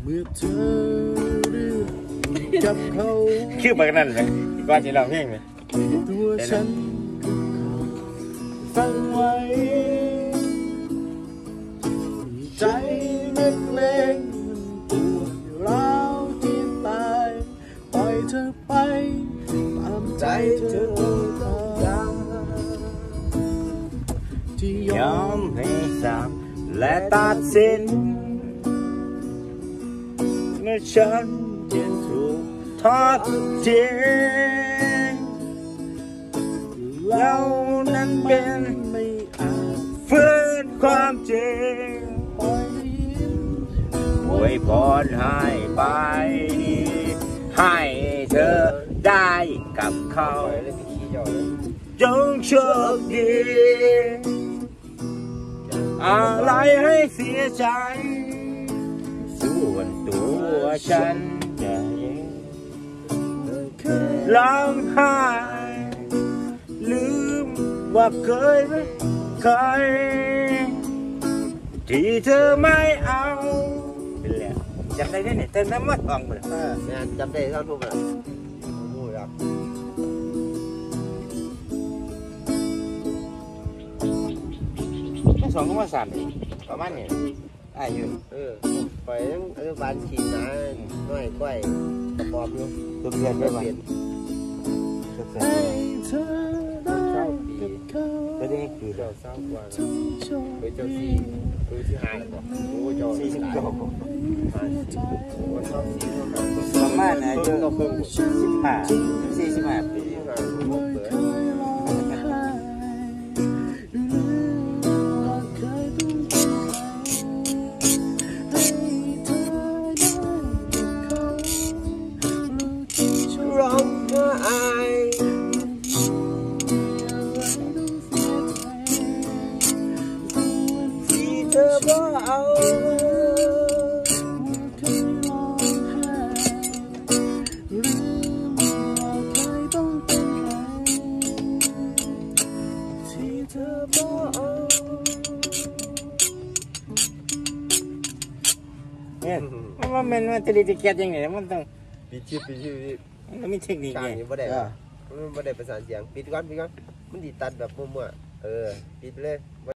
เมื่อเธอเลือกกับเขาคือแบบนั้นเลยก่อนจะร้องเพลงเลยตัวฉันฟังไว้ใจเล็กๆมันปวดร้าวที่ตายปล่อยเธอไปตามใจเธอต้องการที่ยอมให้สามและตัดสินเมื่อฉันจะถูกทอดทิ้งเรานั้นเป็นไม่อาจฝืนความจริงปล่อยอวยพรให้ไปให้เธอได้กับเขาจงโชคดีอะไรให้เสียใจส่วนตัวฉันจะร้องไห้ลืมว่าเคยที่เธอไม่เอาเป็นแล้วจำได้ไหมเนี่ยเติมน้ำมันออกหมดเนี่ยจำได้เท่าทุกอย่างโอ้ยครับสองก็มาสามประมาณนี้อายุไปยังอนุบาลฉีดนะน้อยก้อยประกอบอยู่ตัวเปลี่ยนได้ไหมให้เธอได้กับเขาตัวนี้คือเจ้าเศร้ากว่าไปเจ้าสี่คือที่หายบอกโอ้เจ้าสี่สิบเก้าประมาณอายุ45 ปีร้องไห้ที่เธอบ่เอาเนี่ยมันจะดีจะเกียดยังไงมันต้องปิดชื่อมันมีเทคนิคไงไม่ได้มันไม่ได้ประสานเสียงปิดก่อนมันดีตัดแบบมั่วๆปิดไปเลย